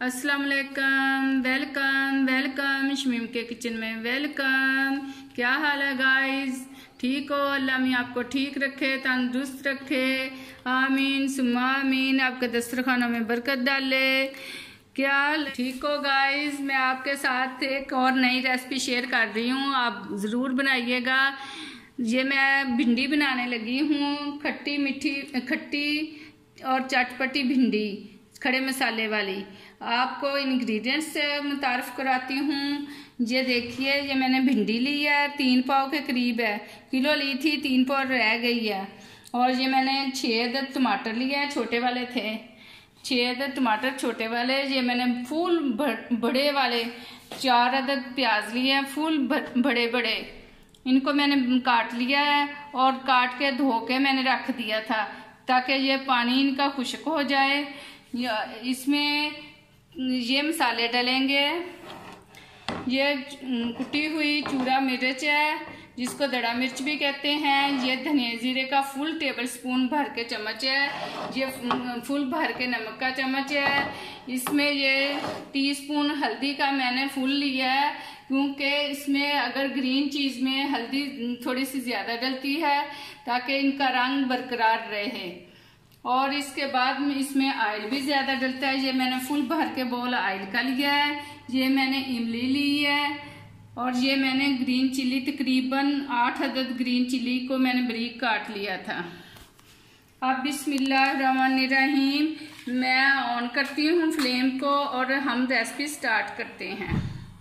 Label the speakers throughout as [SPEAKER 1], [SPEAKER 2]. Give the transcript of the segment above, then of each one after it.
[SPEAKER 1] अस्सलाम वालेकुम, welcome welcome Shamim के किचन में वेलकम। क्या हाल है गाइस? ठीक हो? अल्लाह मी आपको ठीक रखे, तंदुरुस्त रखे, आमीन सुम्मा आमीन। आपके दस्तरखानों में बरकत डाले। क्या ठीक हो गाइस? मैं आपके साथ एक और नई रेसिपी शेयर कर रही हूँ, आप ज़रूर बनाइएगा। ये मैं भिंडी बनाने लगी हूँ, खट्टी मीठी खट्टी और चटपटी भिंडी खड़े मसाले वाली। आपको इंग्रेडिएंट्स से मुतारफ़ कराती हूँ। ये देखिए, ये मैंने भिंडी ली है, 3 पाव के करीब है, किलो ली थी, 3 पाव रह गई है। और ये मैंने 6 अदद टमाटर लिए हैं, छोटे वाले थे, 6 अदद टमाटर छोटे वाले। ये मैंने फूल बड़े वाले 4 अदद प्याज लिए हैं, फूल बड़े बड़े। इनको मैंने काट लिया है और काट के धो के मैंने रख दिया था ताकि ये पानी इनका खुश्क हो जाए। इसमें ये मसाले डलेंगे। ये कुटी हुई चूरा मिर्च है, जिसको दड़ा मिर्च भी कहते हैं। ये धनिया जीरे का फुल टेबल स्पून भर के चम्मच है। ये फुल भर के नमक का चम्मच है। इसमें ये टीस्पून हल्दी का मैंने फुल लिया है, क्योंकि इसमें अगर ग्रीन चीज़ में हल्दी थोड़ी सी ज़्यादा डलती है ताकि इनका रंग बरकरार रहे। और इसके बाद में इसमें ऑयल भी ज़्यादा डलता है। ये मैंने फुल भर के बोल ऑयल का लिया है। ये मैंने इमली ली है और ये मैंने ग्रीन चिली, तकरीबन 8 अदद ग्रीन चिली को मैंने बारीक काट लिया था। अब बिस्मिल्लाहिर्रहमानिर्रहीम, मैं ऑन करती हूँ फ्लेम को और हम रेसिपी स्टार्ट करते हैं।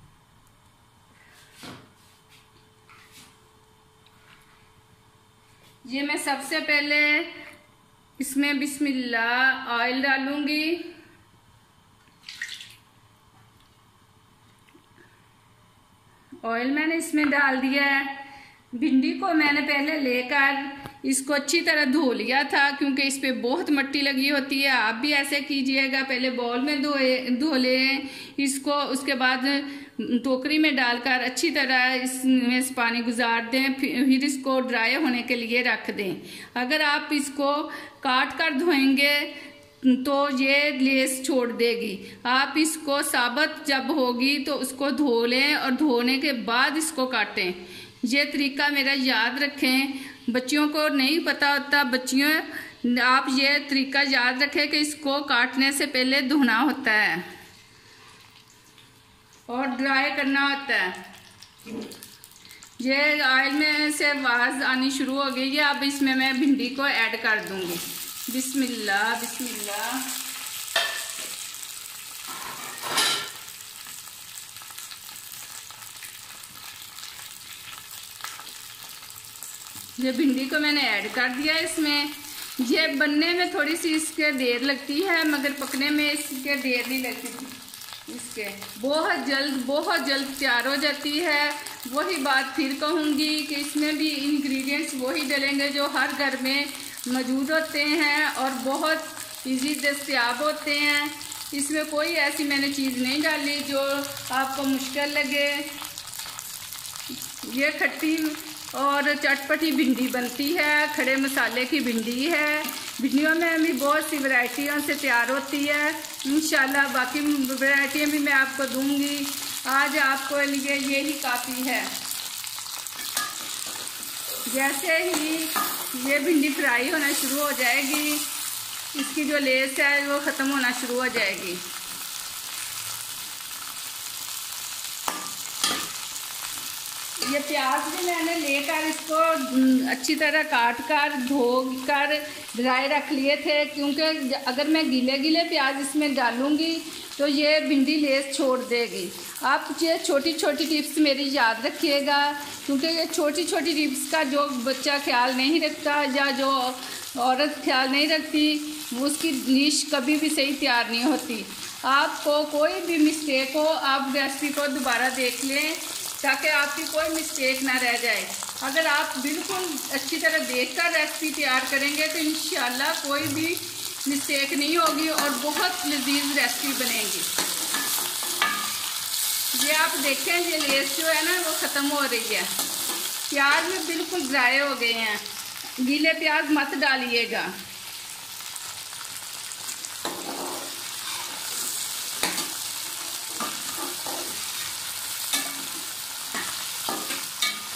[SPEAKER 1] ये मैं सबसे पहले इसमें बिस्मिल्लाह ऑयल डालूंगी। ऑयल मैंने इसमें डाल दिया है। भिंडी को मैंने पहले लेकर इसको अच्छी तरह धो लिया था, क्योंकि इस पे बहुत मिट्टी लगी होती है। आप भी ऐसे कीजिएगा, पहले बाउल में धो लें इसको, उसके बाद टोकरी में डालकर अच्छी तरह इसमें से पानी गुजार दें, फिर इसको ड्राई होने के लिए रख दें। अगर आप इसको काट कर धोएंगे तो ये लेस छोड़ देगी। आप इसको साबुत जब होगी तो उसको धो लें और धोने के बाद इसको काटें। ये तरीका मेरा याद रखें, बच्चियों को नहीं पता होता। बच्चियों, आप ये तरीका याद रखें कि इसको काटने से पहले धोना होता है और ड्राई करना होता है। ये ऑयल में से आवाज़ आनी शुरू हो गई है। अब इसमें मैं भिंडी को ऐड कर दूंगी। बिस्मिल्लाह बिस्मिल्लाह। ये भिंडी को मैंने ऐड कर दिया इसमें। ये बनने में थोड़ी सी इसके देर लगती है, मगर पकने में इसके देर नहीं लगती। इसके बहुत जल्द तैयार हो जाती है। वही बात फिर कहूँगी कि इसमें भी इंग्रेडिएंट्स वही डलेंगे जो हर घर में मौजूद होते हैं और बहुत इजी दस्तयाब होते हैं। इसमें कोई ऐसी मैंने चीज़ नहीं डाली जो आपको मुश्किल लगे। ये खट्टी और चटपटी भिंडी बनती है, खड़े मसाले की भिंडी है। भिंडियों में भी बहुत सी वैरायटियों से तैयार होती है। इंशाल्लाह बाकी वैरायटियाँ भी मैं आपको दूंगी। आज आपको लिए यही काफ़ी है। जैसे ही ये भिंडी फ्राई होना शुरू हो जाएगी, इसकी जो लेस है वो ख़त्म होना शुरू हो जाएगी। ये प्याज भी मैंने लेकर इसको अच्छी तरह काट कर धो कर ड्राई रख लिए थे, क्योंकि अगर मैं गीले प्याज इसमें डालूंगी तो ये भिंडी लेस छोड़ देगी। आप ये छोटी छोटी टिप्स मेरी याद रखिएगा, क्योंकि ये छोटी छोटी टिप्स का जो बच्चा ख्याल नहीं रखता या जो औरत ख्याल नहीं रखती, उसकी डिश कभी भी सही तैयार नहीं होती। आपको कोई भी मिस्टेक हो, आप रेसिपी को दोबारा देख लें ताकि आपकी कोई मिस्टेक ना रह जाए। अगर आप बिल्कुल अच्छी तरह देखकर रेसिपी तैयार करेंगे तो इंशाल्लाह कोई भी मिस्टेक नहीं होगी और बहुत लजीज रेसिपी बनेगी। ये आप देखें, ये लेस जो है ना वो ख़त्म हो रही है। प्याज में बिल्कुल ड्राई हो गए हैं। गीले प्याज मत डालिएगा।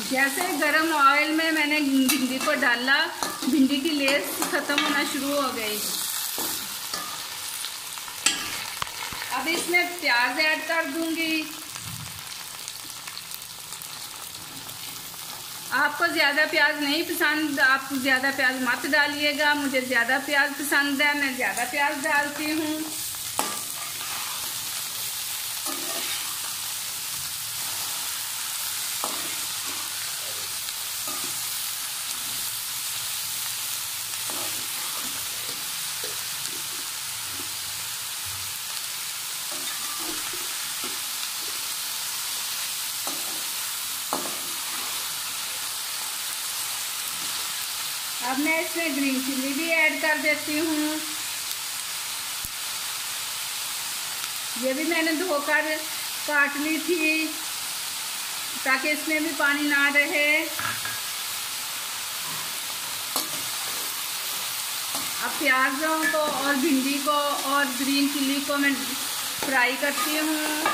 [SPEAKER 1] जैसे गरम ऑयल में मैंने भिंडी को डाला, भिंडी की लेस खत्म होना शुरू हो गई। अब इसमें प्याज ऐड कर दूंगी। आपको ज़्यादा प्याज नहीं पसंद, आप ज़्यादा प्याज मत डालिएगा। मुझे ज़्यादा प्याज पसंद है, मैं ज़्यादा प्याज डालती हूँ। अब मैं इसमें ग्रीन चिल्ली भी ऐड कर देती हूँ। ये भी मैंने धोकर काट ली थी ताकि इसमें भी पानी ना रहे। अब प्याजों को और भिंडी को और ग्रीन चिल्ली को मैं फ्राई करती हूँ।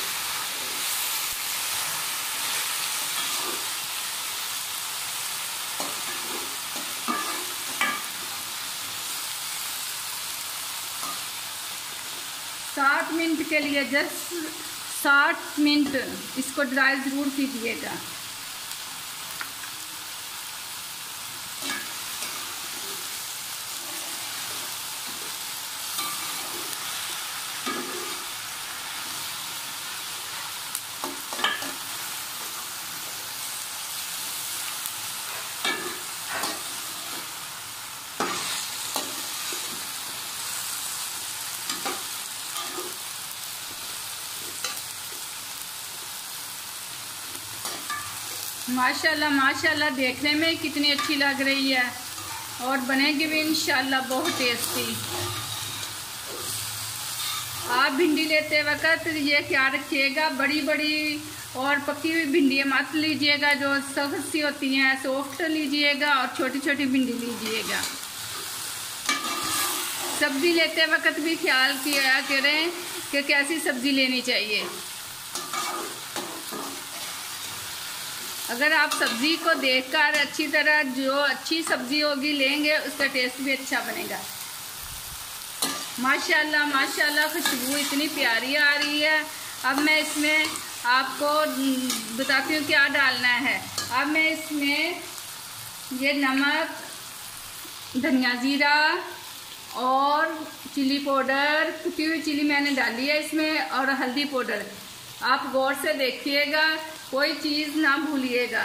[SPEAKER 1] 60 मिनट के लिए, जस्ट 60 मिनट इसको ड्राई ज़रूर कीजिएगा। माशाल्लाह माशाल्लाह, देखने में कितनी अच्छी लग रही है और बनेगी भी इंशाल्लाह बहुत टेस्टी। आप भिंडी लेते वक्त ये क्या रखिएगा, बड़ी बड़ी और पकी हुई भिंडी मत लीजिएगा, जो सख्त सी होती हैं, सॉफ्ट लीजिएगा और छोटी छोटी भिंडी लीजिएगा। सब्ज़ी लेते वक्त भी ख्याल किया करें कि कैसी सब्ज़ी लेनी चाहिए। अगर आप सब्ज़ी को देखकर अच्छी तरह जो अच्छी सब्ज़ी होगी लेंगे, उसका टेस्ट भी अच्छा बनेगा। माशाल्लाह माशाल्लाह, खुशबू इतनी प्यारी आ रही है। अब मैं इसमें आपको बताती हूँ क्या डालना है। अब मैं इसमें ये नमक, धनिया जीरा और चिली पाउडर, कुटी हुई चिली मैंने डाली है इसमें, और हल्दी पाउडर। आप गौर से देखिएगा, कोई चीज़ ना भूलिएगा।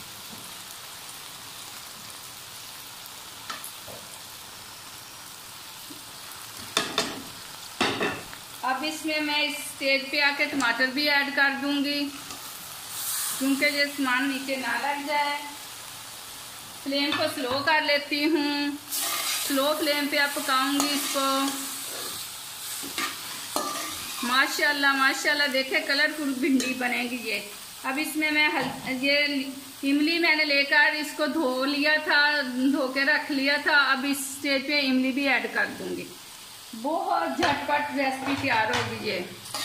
[SPEAKER 1] अब इसमें मैं इस स्टेज पे आके टमाटर भी ऐड कर दूंगी, क्योंकि ये सामान नीचे ना लग जाए। फ्लेम को स्लो कर लेती हूँ, स्लो फ्लेम पे आप पकाऊंगी इसको। माशाल्लाह माशाल्लाह, देखे कलरफुल भिंडी बनेगी ये। अब इसमें मैं ये इमली मैंने लेकर इसको धो लिया था, धो के रख लिया था। अब इस स्टेज पे इमली भी ऐड कर दूंगी। बहुत झटपट रेसिपी तैयार होगी ये।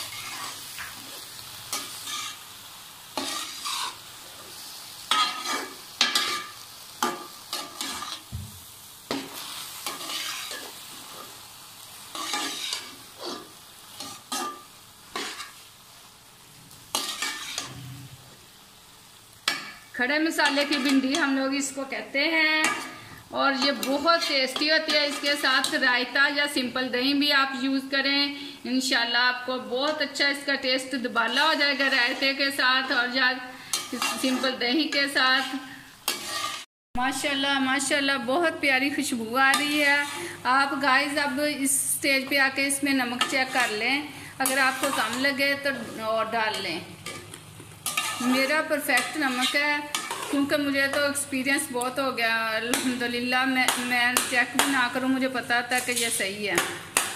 [SPEAKER 1] खड़े मसाले की भिंडी हम लोग इसको कहते हैं, और ये बहुत टेस्टी होती है। इसके साथ रायता या सिंपल दही भी आप यूज़ करें, इंशाल्लाह आपको बहुत अच्छा इसका टेस्ट दुबाला हो जाएगा रायते के साथ और या सिंपल दही के साथ। माशाल्लाह माशाल्लाह, बहुत प्यारी खुशबू आ रही है। आप गाइस अब इस स्टेज पे आके इसमें नमक चेक कर लें, अगर आपको कम लगे तो और डाल लें। मेरा परफेक्ट नमक है, क्योंकि मुझे तो एक्सपीरियंस बहुत हो गया अल्हम्दुलिल्लाह। मैं चेक भी ना करूं, मुझे पता था कि ये सही है।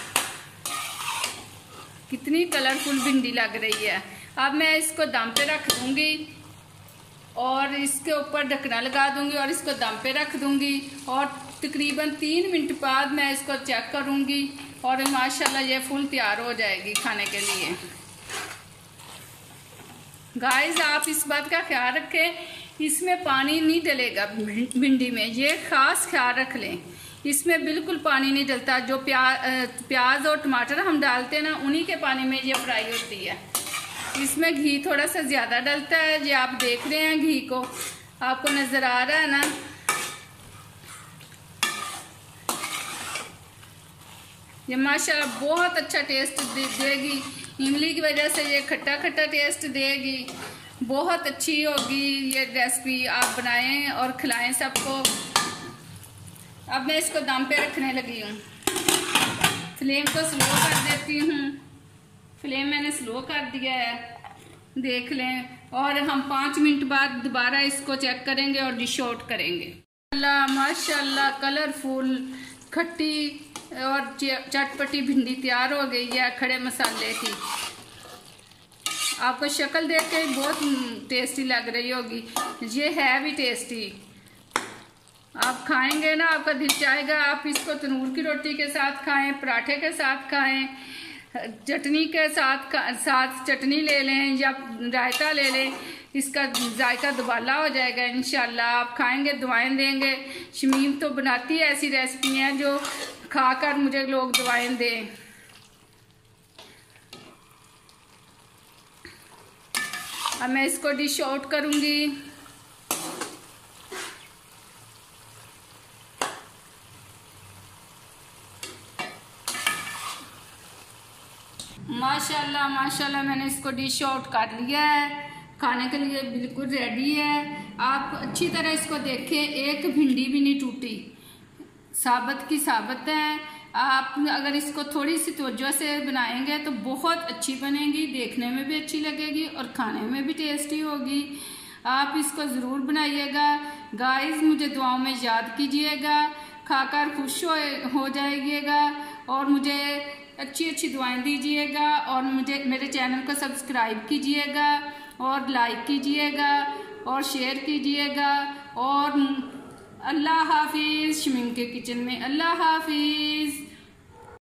[SPEAKER 1] कितनी कलरफुल भिंडी लग रही है। अब मैं इसको दम पे रख दूंगी और इसके ऊपर ढकना लगा दूंगी और इसको दम पे रख दूंगी, और तकरीबन 3 मिनट बाद मैं इसको चेक करूंगी और माशाल्लाह ये फुल तैयार हो जाएगी खाने के लिए। गाइस आप इस बात का ख्याल रखें इसमें पानी नहीं डलेगा भिंडी में, ये खास ख्याल रख लें। इसमें बिल्कुल पानी नहीं डलता। जो प्याज और टमाटर हम डालते हैं ना, उन्हीं के पानी में ये फ्राई होती है। इसमें घी थोड़ा सा ज़्यादा डलता है। ये आप देख रहे हैं घी को, आपको नज़र आ रहा है ना। ये माशाल्लाह बहुत अच्छा टेस्ट देगी। इमली की वजह से ये खट्टा खट्टा टेस्ट देगी। बहुत अच्छी होगी ये रेसिपी। आप बनाएं और खिलाएं सबको। अब मैं इसको दम पे रखने लगी हूँ। फ्लेम को स्लो कर देती हूँ। फ्लेम मैंने स्लो कर दिया है, देख लें। और हम 5 मिनट बाद दोबारा इसको चेक करेंगे और डिश आउट करेंगे। माशाल्लाह कलरफुल खट्टी और चटपटी भिंडी तैयार हो गई है खड़े मसाले की। आपको शक्ल देख के बहुत टेस्टी लग रही होगी। ये है भी टेस्टी। आप खाएंगे ना, आपका दिल चाहेगा आप इसको तंदूर की रोटी के साथ खाएं, पराठे के साथ खाएं, चटनी के साथ चटनी ले लें या रायता ले लें। इसका जायका दुबाला हो जाएगा इंशाल्लाह। आप खाएंगे दुआएं देंगे। शमीम तो बनाती है ऐसी रेसिपी हैं जो खाकर मुझे लोग दुआएं दें। अब मैं इसको डिश आउट करूंगी। माशाल्लाह माशाल्लाह मैंने इसको डिश आउट कर लिया है। खाने के लिए बिल्कुल रेडी है। आप अच्छी तरह इसको देखें, एक भिंडी भी नहीं टूटी, साबत की साबत है। आप अगर इसको थोड़ी सी तवज्जो से बनाएंगे तो बहुत अच्छी बनेगी, देखने में भी अच्छी लगेगी और खाने में भी टेस्टी होगी। आप इसको ज़रूर बनाइएगा गाइस। मुझे दुआओं में याद कीजिएगा, खाकर खुश हो जाइएगा और मुझे अच्छी दुआएं दीजिएगा। और मुझे मेरे चैनल को सब्सक्राइब कीजिएगा और लाइक कीजिएगा और शेयर कीजिएगा। और अल्लाह हाफिज़। शमीम के किचन में अल्लाह हाफिज़।